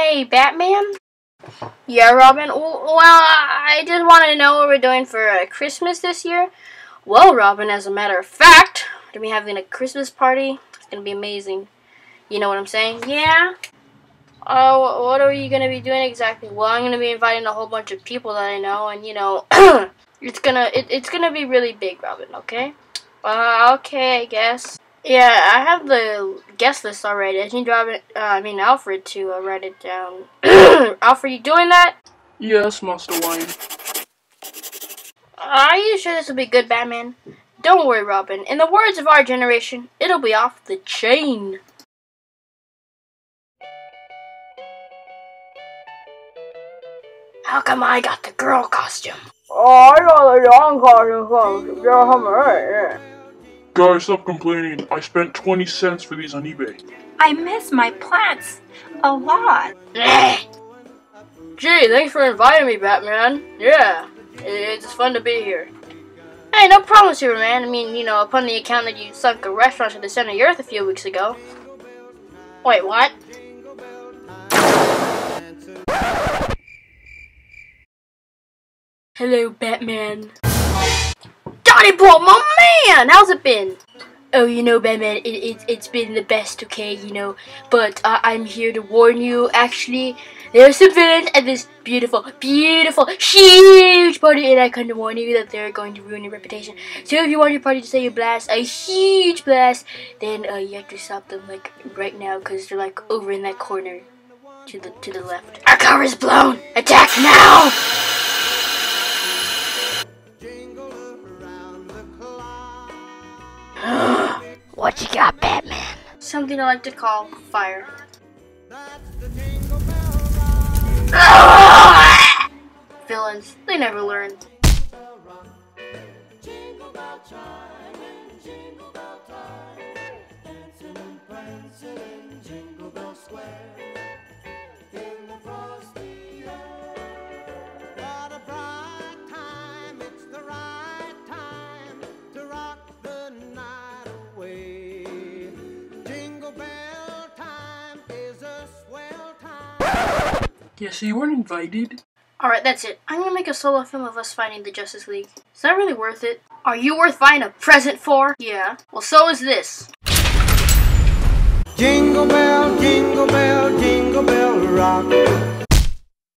Hey, Batman? Yeah, Robin? Well, I just want to know what we're doing for Christmas this year. Well, Robin, as a matter of fact, we're going to be having a Christmas party. It's going to be amazing. You know what I'm saying? Yeah? What are you going to be doing exactly? Well, I'm going to be inviting a whole bunch of people that I know, and, you know, it's gonna be really big, Robin, okay? Okay, I guess. Yeah, I have the guest list already. I need Alfred to write it down. Alfred, you doing that? Yes, Master Wayne. Are you sure this will be good, Batman? Don't worry, Robin. In the words of our generation, it'll be off the chain. How come I got the girl costume? Oh, I got the young costume. Yeah. Guys, stop complaining. I spent 20 cents for these on eBay. I miss my plants a lot. Gee, thanks for inviting me, Batman. Yeah, it's fun to be here. Hey, no problem, Superman. I mean, you know, upon the account that you sunk a restaurant to the center of the earth a few weeks ago. Wait, what? Hello, Batman. Johnny Boy, my man! How's it been? Oh, you know, Batman, it's been the best, okay, you know, but I'm here to warn you, actually, there's some villains at this beautiful, huge party, and I kind of warn you that they're going to ruin your reputation. So if you want your party to say a blast, a huge blast, then you have to stop them, like, right now, because they're, like, over in that corner to the left. Our cover is blown! Attack now! What you got, Batman? Something I like to call fire. Villains, they never learn. Yeah, so you weren't invited? Alright, that's it. I'm gonna make a solo film of us fighting the Justice League. Is that really worth it? Are you worth buying a present for? Yeah. Well, so is this. Jingle bell, jingle bell, jingle bell rock.